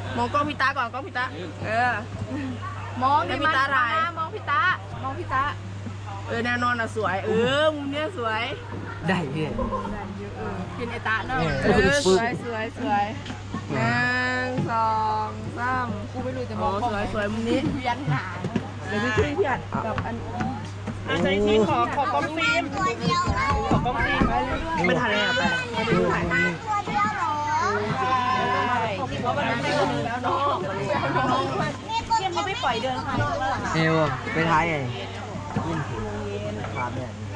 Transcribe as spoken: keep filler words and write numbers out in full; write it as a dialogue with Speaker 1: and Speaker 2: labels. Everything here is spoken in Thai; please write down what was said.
Speaker 1: มองกล้องพี่ตาก่อนกล้องพี่ตาเออ
Speaker 2: มองดิ
Speaker 1: พี่ตาอะไร
Speaker 2: มองพี่ตามองพี่ตา
Speaker 1: เออแน่นอนอ่ะสวยเออมุมเนี้ยสวย
Speaker 3: ได้พี่
Speaker 2: กินไอตาเนาะ
Speaker 1: เออสวยสวยสวยหนึ่งสองสาม
Speaker 2: กูไม่รู้จะม
Speaker 1: โอ้
Speaker 2: อง
Speaker 1: สวยสวยมุมนี้
Speaker 2: เพี้ยนหนา
Speaker 1: เดี๋ยวพี่ช่วยพี่อัดกับอันอาจารย์ที่ขอขอกล้องฟิล์มขอกล้องฟิล์มไม่ทันเลยอ่ะไปไม่ได้ถ่ายเพราะมันไม่ได้แล้วน้องเที่ยงเขาไม่ปล่อยเดินค่ะ
Speaker 3: เอวไปท้ายไงยิ่งถามเนี่ย